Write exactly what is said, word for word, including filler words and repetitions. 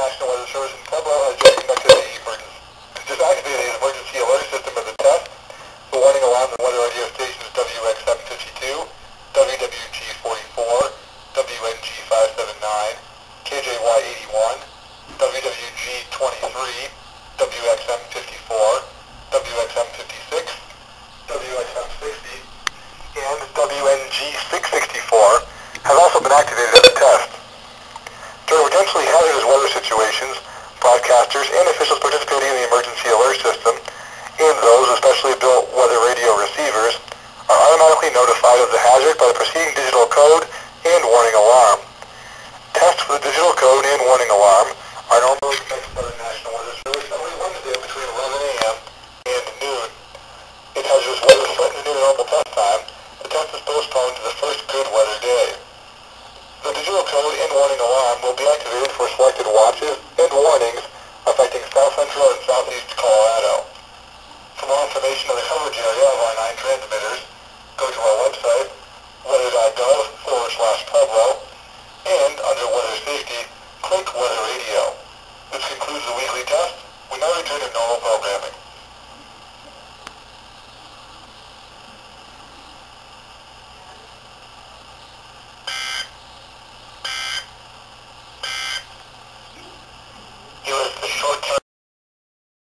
National Weather Service in Pueblo has just conducted the emergency, just activated the emergency alert system as a test. The warning alarm on weather radio stations W X M fifty-two, W W G forty-four, W N G five seventy-nine, K J Y eighty-one, W W G twenty-three, W X M fifty-four, W X M fifty-six, W X M sixty, and W N G six sixty-four have also been activated as a test. During potentially hazardous weather situations, broadcasters and officials participating in the emergency alert system, and those especially built weather radio receivers, are automatically notified of the hazard by the preceding digital code and warning alarm. Tests for the digital code and warning alarm are normally conducted by the National Weather Service every Wednesday between eleven a m and noon. If hazardous weather threatens near the normal test time, the test is postponed to the first good weather day. The digital code and warning alarm will be activated for selected watches and warnings affecting south central and southeast Colorado. For more information on the coverage area of our nine transmitters, go to our website, weather.gov forward slash Pueblo, and under Weather Safety, click Weather Radio. This concludes the weekly test. We now return to normal